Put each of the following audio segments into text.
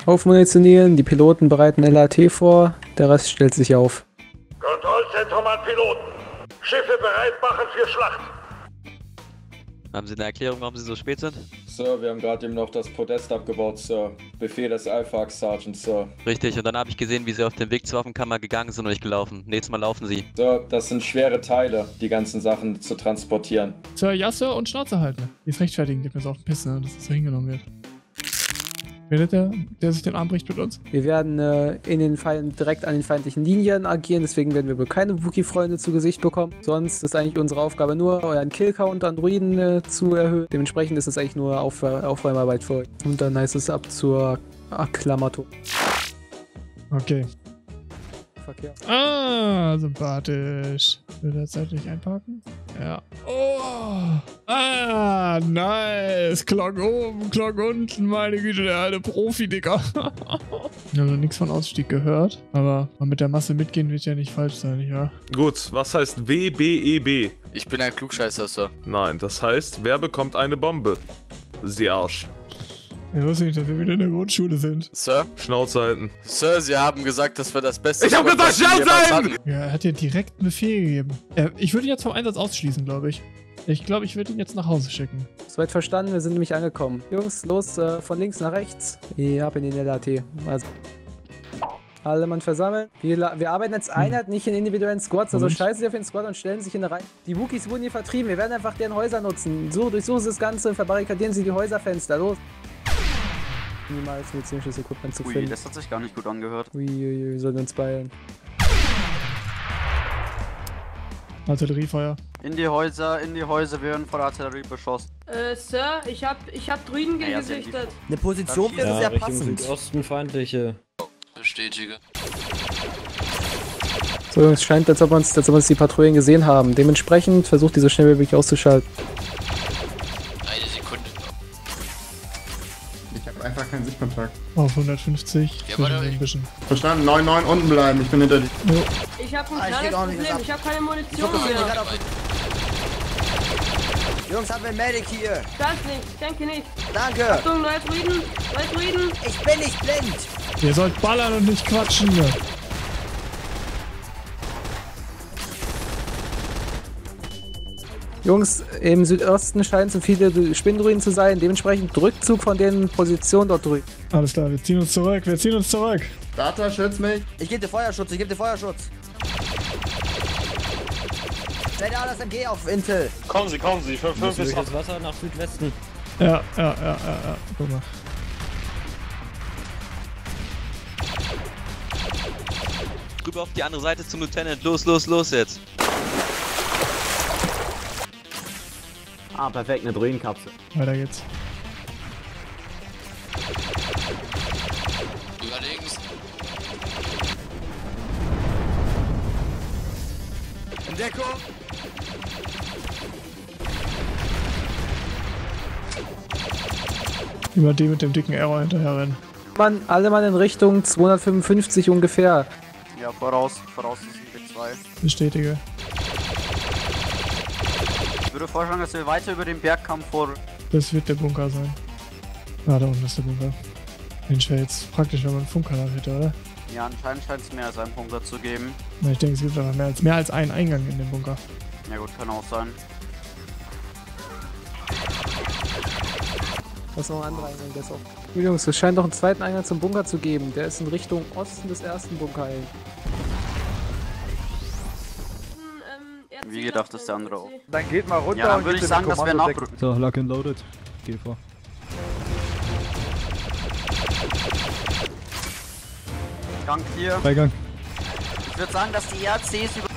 Aufmunitionieren, die Piloten bereiten LAT vor, der Rest stellt sich auf. Kontrollzentrum an Piloten. Schiffe bereit machen für Schlacht. Haben Sie eine Erklärung, warum Sie so spät sind? Sir, wir haben gerade eben noch das Podest abgebaut, Sir. Befehl des Alpha Sergeant, Sir. Richtig, und dann habe ich gesehen, wie Sie auf den Weg zur Waffenkammer gegangen sind und nicht gelaufen. Nächstes Mal laufen Sie. Sir, das sind schwere Teile, die ganzen Sachen zu transportieren. Sir, ja, Sir, und Schnauze halten. Die ist rechtfertigen, gibt mir so auf den Piss, ne, dass es so hingenommen wird. Wer ist der sich den Arm bricht mit uns? Wir werden direkt an den feindlichen Linien agieren, deswegen werden wir wohl keine Wookie-Freunde zu Gesicht bekommen. Sonst ist eigentlich unsere Aufgabe nur, euren Kill-Count an Druiden zu erhöhen. Dementsprechend ist es eigentlich nur Aufräumarbeit für euch. Und dann heißt es ab zur Akklamatur. Okay. Verkehr. Ah, sympathisch. Will er zeitlich einparken? Ja. Oh! Ah, nice! Glock oben, Glock unten, meine Güte, der alte Profi, Digga. Wir haben noch nichts von Ausstieg gehört, aber mal mit der Masse mitgehen wird ja nicht falsch sein, nicht wahr? Gut, was heißt WBEB? Ich bin ein Klugscheißer, Sir. Nein, das heißt, wer bekommt eine Bombe? Sie Arsch. Ich wusste nicht, dass wir wieder in der Grundschule sind. Sir? Schnauze halten. Sir, Sie haben gesagt, das wäre das Beste. Ich hab gesagt, Schnauze halten! Ja, er hat dir direkt einen Befehl gegeben. Ich würde ihn jetzt vom Einsatz ausschließen, glaube ich. Ich glaube, ich würde ihn jetzt nach Hause schicken. Soweit verstanden, wir sind nämlich angekommen. Jungs, los, von links nach rechts. Ich hab in den LAT. Also. Alle Mann versammeln. Wir arbeiten als Einheit, nicht in individuellen Squads. Also scheißen sie auf den Squad und stellen sich in eine Reihe. Die Wookies wurden hier vertrieben. Wir werden einfach deren Häuser nutzen. So, durchsuchen sie das Ganze, verbarrikadieren sie die Häuserfenster. Los. Niemals medizinisches Equipment zu finden. Ui, das hat sich gar nicht gut angehört. Uiuiui, wir sollten uns beeilen. Artilleriefeuer. In die Häuser werden von Artillerie beschossen. Sir, ich hab Druiden gesichtet. Eine Position wäre sehr passend. Südosten feindliche. Bestätige. So, es scheint, als ob uns die Patrouillen gesehen haben. Dementsprechend versucht diese schnell wie möglich auszuschalten. Eine Sekunde. Ich habe einfach keinen Sichtkontakt. Auf 150. Ja, warte, ein bisschen. Verstanden, 9-9 unten bleiben, ich bin hinter dir. Ich hab ein kleines Problem, ich hab keine Munition mehr. Jungs, haben wir ein Medic hier? Das nicht, ich denke nicht. Danke. Achtung, neue Druiden. Ich bin nicht blind. Ihr sollt ballern und nicht quatschen. Jungs, im Südosten scheinen so viele Spinndruiden zu sein. Dementsprechend Rückzug von den Positionen dort drüben. Alles klar, wir ziehen uns zurück. Data, schütz mich. Ich gebe dir Feuerschutz, Stell dir alles MG auf Intel. Kommen Sie, 5 ist das Wasser nach Südwesten. Ja, guck mal. Rüber auf die andere Seite zum Lieutenant. Los jetzt. Ah, perfekt, eine Druidenkapsel. Weiter geht's. Über links. In Deckung. Über die mit dem dicken Arrow hinterher rennen. Alle Mann in Richtung 255 ungefähr. Ja, voraus ist ein B2. Bestätige. Ich würde vorschlagen, dass wir weiter über den Bergkamm vor... Das wird der Bunker sein. Ah, da unten ist der Bunker. Mensch, wäre jetzt praktisch, wenn man einen Funkkanal hätte, oder? Ja, anscheinend scheint es mehr als einen Bunker zu geben. Na, ich denke, es gibt einfach mehr als einen Eingang in den Bunker. Ja gut, kann auch sein. Das ist noch ein anderer Eingang, der ist auch. Jungs, es scheint noch einen zweiten Eingang zum Bunker zu geben. Der ist in Richtung Osten des ersten Bunkers. Wie gedacht ist der andere auch. Dann geht mal runter. Ja, dann würde ich sagen, dass wir nachrücken. So, lock and loaded. Geh vor. Gang hier. Beigang. Ich würde sagen, dass die ERCs über...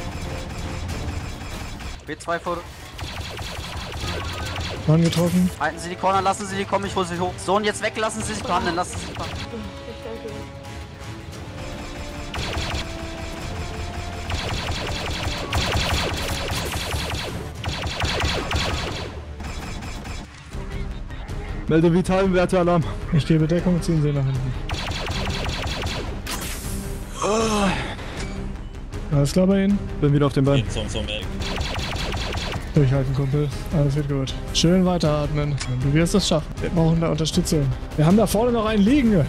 B2 vor... Mann getroffen. Halten Sie die Corner, lassen Sie die kommen, ich hole sie hoch. So, und jetzt weg, lassen Sie sich behandeln, lassen Sie sich behandeln. Melde vitalen Wertealarm. Ich gebe Deckung, ziehen Sie nach hinten. Alles klar bei Ihnen? Bin wieder auf dem Bein. Durchhalten, Kumpel. Alles wird gut. Schön weiteratmen. Du wirst es schaffen. Wir brauchen da Unterstützung. Wir haben da vorne noch einen liegen.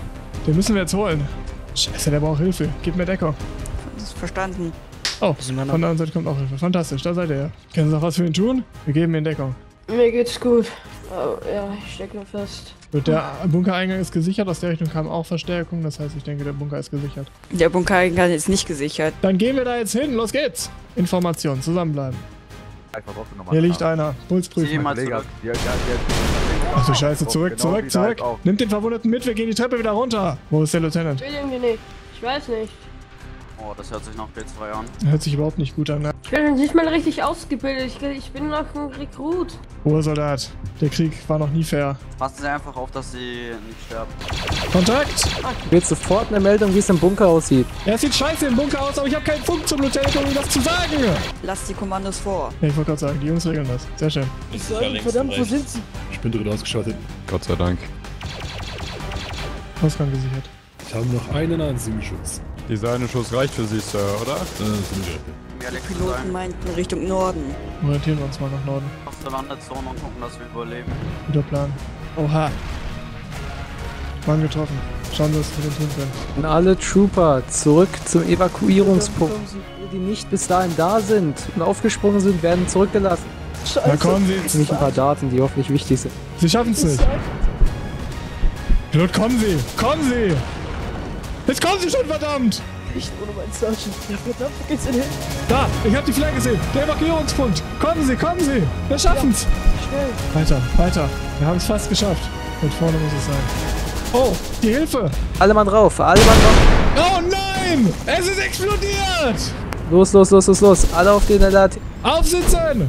Den müssen wir jetzt holen. Scheiße, der braucht Hilfe. Gib mir Deckung. Das ist verstanden. Oh, von der anderen Seite kommt auch Hilfe. Fantastisch, da seid ihr ja. Können Sie noch was für ihn tun? Wir geben ihm Deckung. Mir geht's gut. Oh, ja, ich stecke nur fest. Gut, der Bunkereingang ist gesichert. Aus der Richtung kam auch Verstärkung. Das heißt, ich denke, der Bunker ist gesichert. Der Bunkereingang ist nicht gesichert. Dann gehen wir da jetzt hin. Los geht's. Information, zusammenbleiben. Hier liegt einer. Pulsprüfung. Ach du Scheiße, zurück. Nimmt den Verwundeten mit, wir gehen die Treppe wieder runter. Wo ist der Lieutenant? Ich will irgendwie nicht. Ich weiß nicht. Oh, das hört sich nach B2 an. Hört sich überhaupt nicht gut an, ne? Ich bin nicht mal richtig ausgebildet. Ich bin noch ein Rekrut. Hoher Soldat. Der Krieg war noch nie fair. Passen Sie einfach auf, dass Sie nicht sterben. Kontakt! Ich will sofort eine Meldung, wie es im Bunker aussieht. Ja, es sieht scheiße im Bunker aus, aber ich habe keinen Funk zum Lieutenant, um ihm das zu sagen. Lass die Kommandos vor. Ja, ich wollte gerade sagen, die Jungs regeln das. Sehr schön. Verdammt, wo sind Sie? Ich bin drin ausgeschaltet. Gott sei Dank. Ausgang gesichert. Ich habe noch einen einzigen Schuss. Dieser eine Schuss reicht für Sie, Sir, oder? Die Piloten meinten Richtung Norden. Orientieren wir uns mal nach Norden. Auf der Landezone und gucken, dass wir überleben. Guter Plan. Oha. Mann getroffen. Schauen wir, was wir denn tun können. Und alle Trooper zurück zum Evakuierungspunkt. Die nicht bis dahin da sind und aufgesprungen sind, werden zurückgelassen. Scheiße. Na kommen Sie jetzt. Nicht ein paar Daten, die hoffentlich wichtig sind. Sie schaffen es nicht. Pilot, kommen Sie! Kommen Sie! Jetzt kommen Sie schon, verdammt! Nicht ohne meinen Sergeant. Ja, verdammt, wo geht's denn hin? Da! Ich hab die Flagge gesehen! Der Evakuierungspunkt! Kommen Sie, kommen Sie! Wir schaffen's! Schnell. Weiter! Wir haben es fast geschafft. Und vorne muss es sein. Oh, die Hilfe! Alle Mann drauf, alle Mann drauf. Oh nein! Es ist explodiert! Los. Alle auf den LAT. Aufsitzen!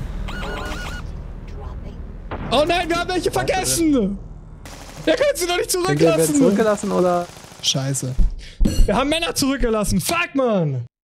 Oh nein, wir haben welche vergessen! Ihr könnt sie doch nicht Wir werden zurücklassen! zurückgelassen oder? Scheiße. Wir haben Männer zurückgelassen! Fuck, man!